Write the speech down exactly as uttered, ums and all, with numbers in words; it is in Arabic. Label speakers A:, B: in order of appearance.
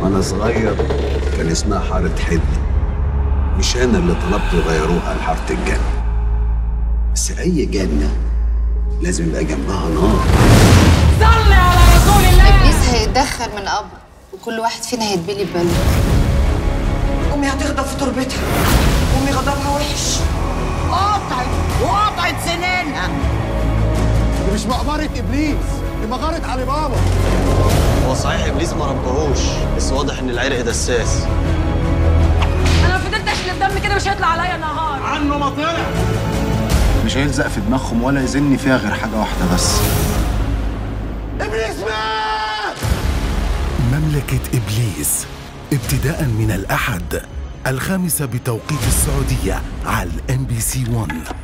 A: وانا صغير كان اسمها حارة حلم، مش انا اللي طلبت يغيروها لحارة الجنة. بس اي جنة لازم يبقى جنبها نار.
B: صلي على رسول الله.
C: ابليس هيتدخل من قبر وكل واحد فينا هيتبلي ببلد.
B: امي هتغضب في تربتها، امي غضبها وحش، قطعت وقطعت سنينها.
D: دي مش مقبرة ابليس، دي مغارة علي بابا.
E: هو صحيح ابليس ما ربهوش، بس واضح ان العرق دساس.
B: انا لو فضلت اشلب دم كده مش هيطلع عليا نهار.
D: عنه ما طلع. مش هيلزق في دماغهم ولا يزني فيها غير حاجة واحدة بس. ابليس مات!
F: مملكة إبليس ابتداء من الأحد الخامسة بتوقيت السعودية على الام بي سي واحد.